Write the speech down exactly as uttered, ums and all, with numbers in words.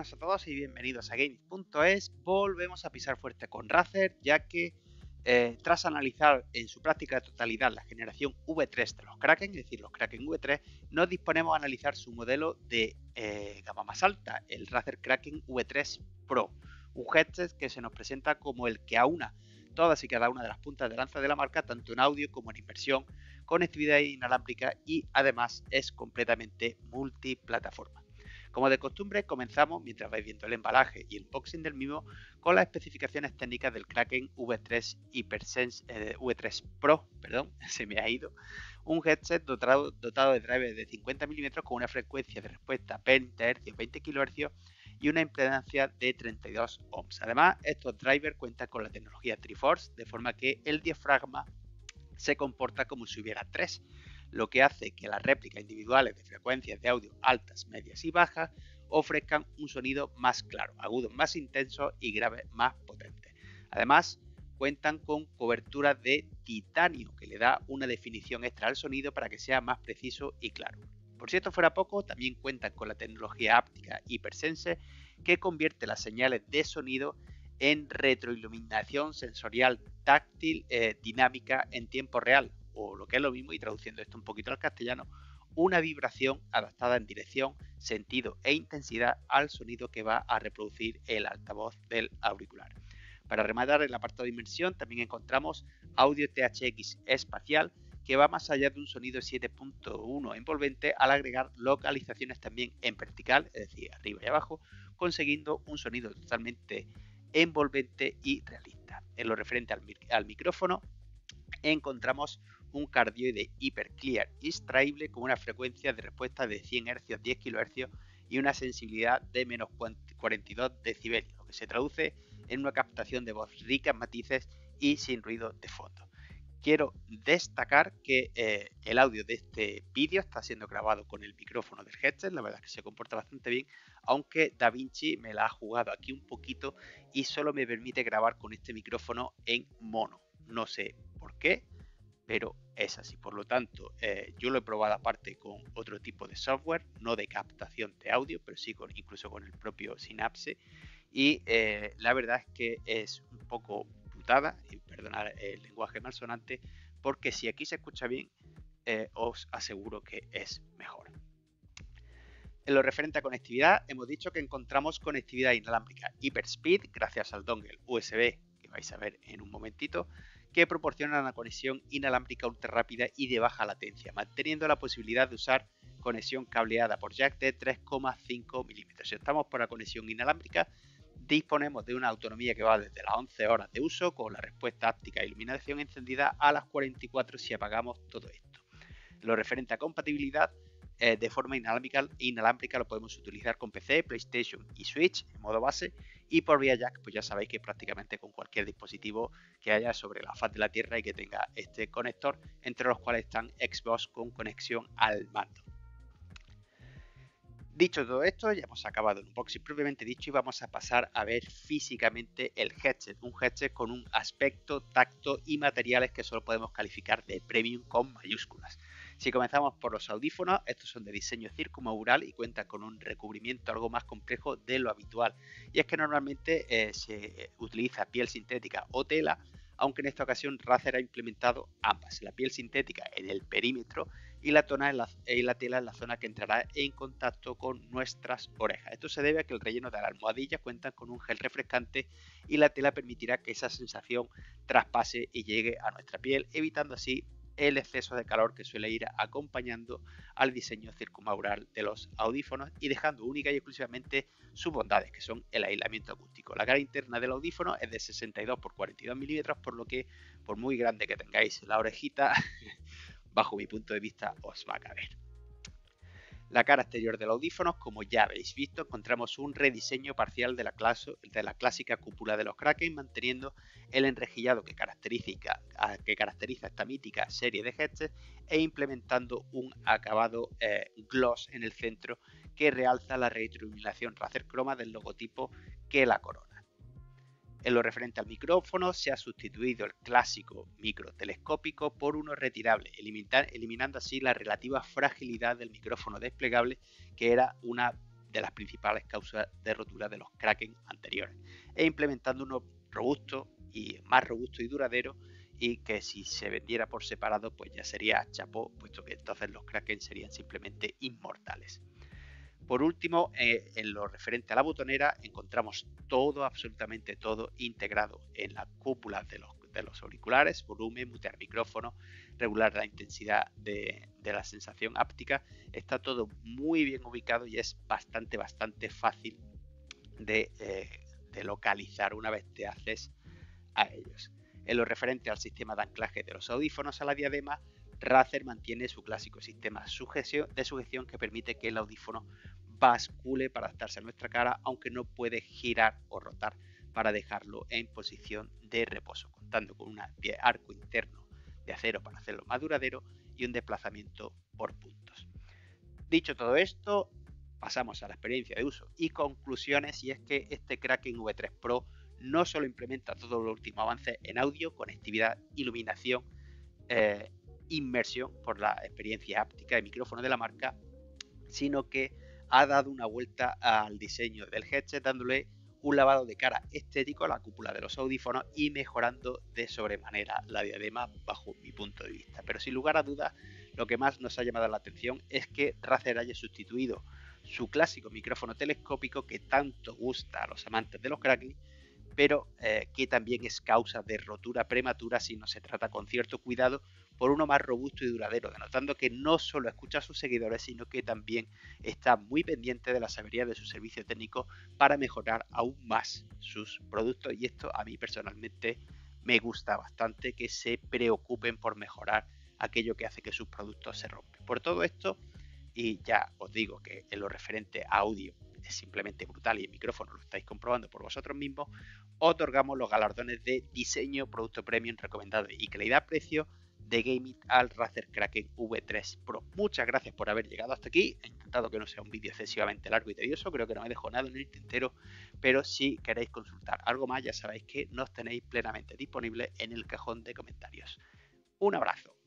buenas a todos y bienvenidos a Gaming punto es. Volvemos a pisar fuerte con Razer, ya que eh, tras analizar en su práctica totalidad la generación V tres de los Kraken, es decir, los Kraken V tres, nos disponemos a analizar su modelo de eh, gama más alta, el Razer Kraken V tres Pro, un headset que se nos presenta como el que aúna todas y cada una de las puntas de lanza de la marca, tanto en audio como en inmersión, conectividad inalámbrica y además es completamente multiplataforma. Como de costumbre, comenzamos, mientras vais viendo el embalaje y el unboxing del mismo, con las especificaciones técnicas del Kraken V tres HyperSense eh, V tres Pro, perdón, se me ha ido, un headset dotado, dotado de drivers de cincuenta milímetros con una frecuencia de respuesta veinte hercios, veinte kilohercios y una impedancia de treinta y dos ohms. Además, estos drivers cuentan con la tecnología Triforce, de forma que el diafragma se comporta como si hubiera tres, lo que hace que las réplicas individuales de frecuencias de audio altas, medias y bajas ofrezcan un sonido más claro, agudos más intensos y graves más potentes. Además, cuentan con cobertura de titanio que le da una definición extra al sonido para que sea más preciso y claro. Por si esto fuera poco, también cuentan con la tecnología áptica HyperSense que convierte las señales de sonido en retroiluminación sensorial táctil eh, dinámica en tiempo real, o lo que es lo mismo, y traduciendo esto un poquito al castellano, una vibración adaptada en dirección, sentido e intensidad al sonido que va a reproducir el altavoz del auricular. Para rematar el apartado de inmersión también encontramos audio T H X espacial, que va más allá de un sonido siete punto uno envolvente al agregar localizaciones también en vertical, es decir, arriba y abajo, consiguiendo un sonido totalmente envolvente y realista. En lo referente al, mic al micrófono, encontramos un cardioide hiperclear y extraíble con una frecuencia de respuesta de cien hercios, diez kilohercios y una sensibilidad de menos cuarenta y dos decibelios, lo que se traduce en una captación de voz rica en matices y sin ruido de fondo. Quiero destacar que eh, el audio de este vídeo está siendo grabado con el micrófono del headset, la verdad es que se comporta bastante bien, aunque DaVinci me la ha jugado aquí un poquito y solo me permite grabar con este micrófono en mono. No sé por qué, pero es así. Por lo tanto, eh, yo lo he probado aparte con otro tipo de software, no de captación de audio, pero sí con, incluso con el propio Synapse, y eh, la verdad es que es un poco putada, y perdonad el lenguaje malsonante, porque si aquí se escucha bien, eh, os aseguro que es mejor. En lo referente a conectividad, hemos dicho que encontramos conectividad inalámbrica HyperSpeed gracias al dongle U S B que vais a ver en un momentito, que proporciona una conexión inalámbrica ultra rápida y de baja latencia, manteniendo la posibilidad de usar conexión cableada por jack de tres coma cinco milímetros. Si optamos por la conexión inalámbrica, disponemos de una autonomía que va desde las once horas de uso, con la respuesta áptica e iluminación encendida, a las cuarenta y cuatro si apagamos todo esto. En lo referente a compatibilidad, eh, de forma inalámbrica, inalámbrica lo podemos utilizar con P C, PlayStation y Switch en modo base, y por vía jack, pues ya sabéis que prácticamente con cualquier dispositivo que haya sobre la faz de la Tierra y que tenga este conector, entre los cuales están Xbox con conexión al mando. Dicho todo esto, ya hemos acabado el unboxing propiamente dicho y vamos a pasar a ver físicamente el headset. Un headset con un aspecto, tacto y materiales que solo podemos calificar de premium con mayúsculas. Si comenzamos por los audífonos, estos son de diseño circunaural y cuentan con un recubrimiento algo más complejo de lo habitual. Y es que normalmente eh, se utiliza piel sintética o tela, aunque en esta ocasión Razer ha implementado ambas, la piel sintética en el perímetro y la, tona en la, y la tela en la zona que entrará en contacto con nuestras orejas. Esto se debe a que el relleno de la almohadilla cuenta con un gel refrescante y la tela permitirá que esa sensación traspase y llegue a nuestra piel, evitando así el exceso de calor que suele ir acompañando al diseño circunaural de los audífonos y dejando única y exclusivamente sus bondades, que son el aislamiento acústico. La cara interna del audífono es de sesenta y dos por cuarenta y dos milímetros, por lo que por muy grande que tengáis la orejita, bajo mi punto de vista os va a caber. La cara exterior del audífono, como ya habéis visto, encontramos un rediseño parcial de la, clase, de la clásica cúpula de los Kraken, manteniendo el enrejillado que caracteriza, que caracteriza esta mítica serie de headsets e implementando un acabado eh, gloss en el centro que realza la retroiluminación Razer Chroma del logotipo que la corona. En lo referente al micrófono, se ha sustituido el clásico micro telescópico por uno retirable, eliminando así la relativa fragilidad del micrófono desplegable, que era una de las principales causas de rotura de los Kraken anteriores, e implementando uno robusto y más robusto y duradero, y que si se vendiera por separado pues ya sería chapó, puesto que entonces los Kraken serían simplemente inmortales. Por último, eh, en lo referente a la botonera, encontramos todo, absolutamente todo, integrado en las cúpulas de los, de los auriculares: volumen, mutear micrófono, regular la intensidad de, de la sensación áptica. Está todo muy bien ubicado y es bastante, bastante fácil de, eh, de localizar una vez te haces a ellos. En lo referente al sistema de anclaje de los audífonos a la diadema, Razer mantiene su clásico sistema de sujeción que permite que el audífono bascule para adaptarse a nuestra cara, aunque no puede girar o rotar para dejarlo en posición de reposo, contando con un arco interno de acero para hacerlo más duradero y un desplazamiento por puntos. Dicho todo esto, pasamos a la experiencia de uso y conclusiones, y es que este Kraken V tres Pro no solo implementa todos los últimos avances en audio, conectividad, iluminación, eh, inmersión por la experiencia áptica de micrófono de la marca, sino que ha dado una vuelta al diseño del headset, dándole un lavado de cara estético a la cúpula de los audífonos y mejorando de sobremanera la diadema bajo mi punto de vista. Pero sin lugar a dudas, lo que más nos ha llamado la atención es que Razer haya sustituido su clásico micrófono telescópico que tanto gusta a los amantes de los Kraken, pero eh, que también es causa de rotura prematura si no se trata con cierto cuidado, por uno más robusto y duradero, denotando que no solo escucha a sus seguidores, sino que también está muy pendiente de la severidad de su servicio técnico para mejorar aún más sus productos. Y esto a mí personalmente me gusta bastante, que se preocupen por mejorar aquello que hace que sus productos se rompen. Por todo esto, y ya os digo que en lo referente a audio es simplemente brutal y el micrófono lo estáis comprobando por vosotros mismos, otorgamos los galardones de diseño, producto premium recomendado y calidad-precio de Gameit al Razer Kraken V tres Pro. Muchas gracias por haber llegado hasta aquí. He intentado que no sea un vídeo excesivamente largo y tedioso, creo que no me dejo nada en el tintero, pero si queréis consultar algo más ya sabéis que nos tenéis plenamente disponibles en el cajón de comentarios. Un abrazo.